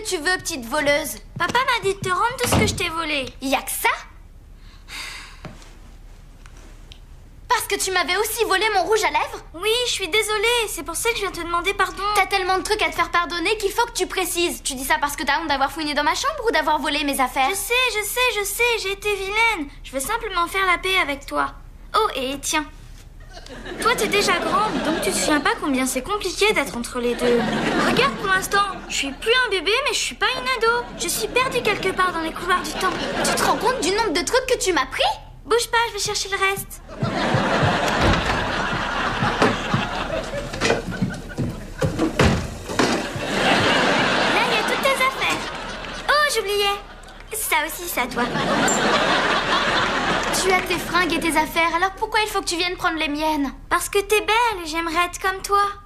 tu veux, petite voleuse? Papa m'a dit de te rendre tout ce que je t'ai volé. Y a que ça? Parce que tu m'avais aussi volé mon rouge à lèvres? Oui, je suis désolée. C'est pour ça que je viens te demander pardon. T'as tellement de trucs à te faire pardonner qu'il faut que tu précises. Tu dis ça parce que t'as honte d'avoir fouiné dans ma chambre ou d'avoir volé mes affaires? Je sais, j'ai été vilaine. Je veux simplement faire la paix avec toi. Oh, et tiens. Toi, t'es déjà grande, donc tu te souviens pas combien c'est compliqué d'être entre les deux. Regarde pour l'instant, je suis plus un bébé, mais je suis pas une ado. Je suis perdue quelque part dans les couloirs du temps. Tu te rends compte du nombre de trucs que tu m'as pris? Bouge pas, je vais chercher le reste. Là, il y a toutes tes affaires. Oh, j'oubliais. Ça aussi, c'est à toi. Tu as tes fringues et tes affaires, alors pourquoi il faut que tu viennes prendre les miennes? Parce que t'es belle et j'aimerais être comme toi.